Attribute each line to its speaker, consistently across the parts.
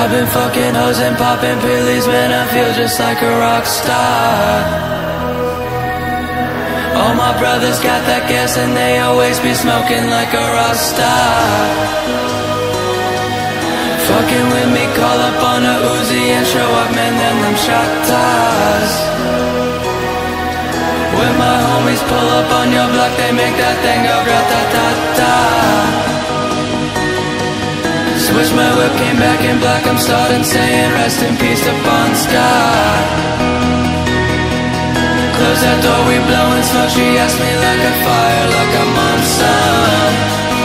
Speaker 1: I've been fucking hoes and popping pillies, man, I feel just like a rock star. All my brothers got that gas and they always be smoking like a rock star. Fucking with me, call up on a Uzi and show up, man, then them shot ties. When my homies pull up on your block, they make that thing go grata-ta-ta. Switch my whip, came back in black, I'm starting saying rest in peace to Bon Scott. Close that door, we blowin' smoke, she asked me like a fire, like I'm on some.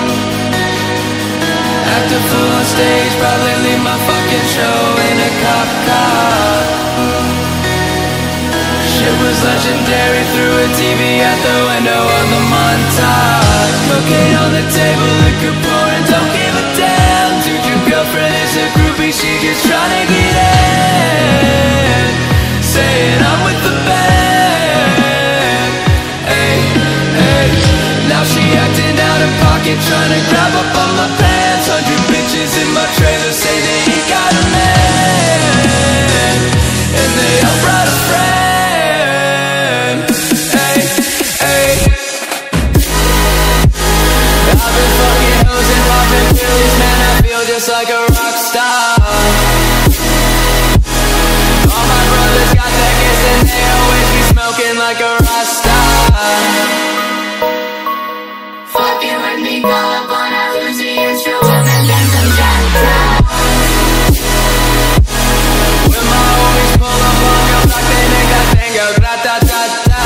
Speaker 1: Act a fool on stage, probably leave my fucking show in a cop car. Shit was legendary, threw a TV out the window of the Montauk. Cocaine on the table, liquor pouring, don't give a damn. Dude, your girlfriend is a groupie, she just tryna get in. Saying I'm with the band. Hey, hey. Now she acting out of pocket, tryna grab up on my pants. 100 bitches in my trailer say they ain't got a man, and they all brought a friend. Hey, hey. I've been fucking hoes and popping pills, man, I feel just like a rock star. All my brothers got that gas and they always be smoking like a rock star. Fucking with me, call up on a Uzi and show up and then some shot ties. When my homies pull up on your block, they make that thing go grata-ta-ta.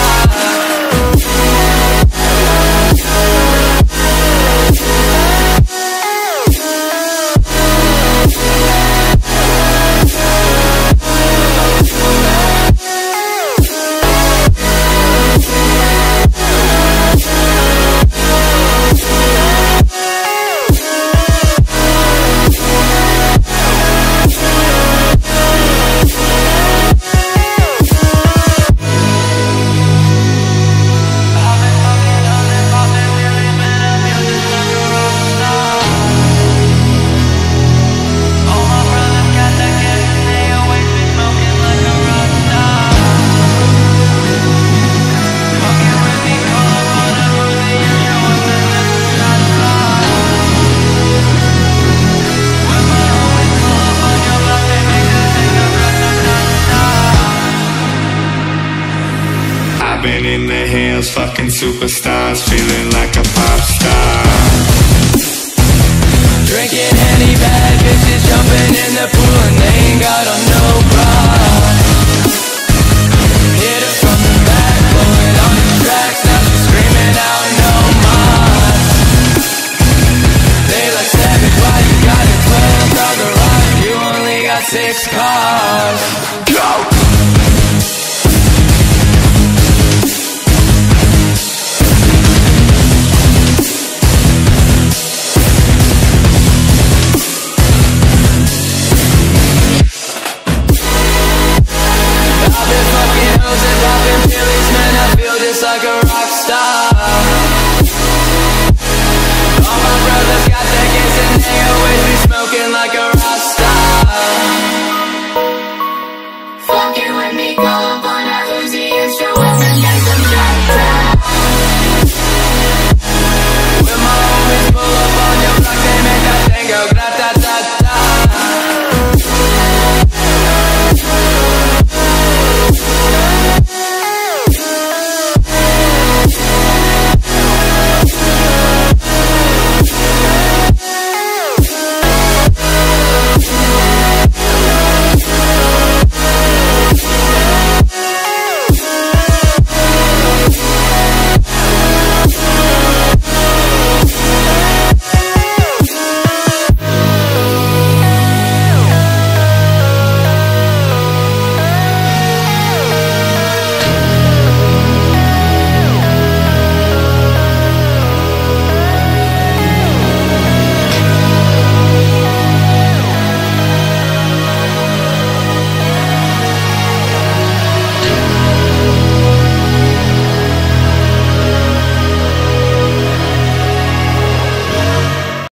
Speaker 2: Been in the hills, fucking superstars, feeling like a pop star.